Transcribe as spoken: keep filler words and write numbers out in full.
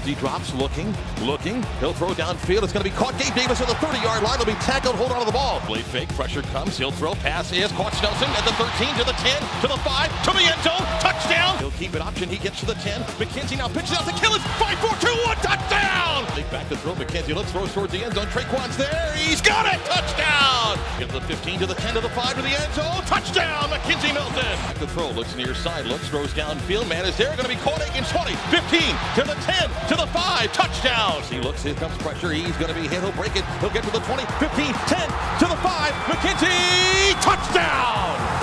He drops, looking, looking. He'll throw downfield. It's going to be caught. Gabe Davis at the thirty-yard line. He'll be tackled. Hold on to the ball. Play fake. Pressure comes. He'll throw. Pass is caught. Snelson at the thirteen, to the ten, to the five, to the end zone. Touchdown. He'll keep it option. He gets to the ten. McKenzie now pitches out to Killins. five, four, two, one. Touchdown. Take back to throw. McKenzie looks, throws towards the end zone. Traquan's there. He's got it. Touchdown. Gives the fifteen, to the ten, to the five, to the end zone. Touchdown. McKenzie Milton. Back to throw. Looks near side. Looks, throws downfield. Man is there. Going to be caught against twenty, fifteen, to the ten, to the five. Touchdown. He looks. Here comes pressure. He's going to be hit. He'll break it. He'll get to the twenty, fifteen, ten, to the five. McKenzie. Touchdown.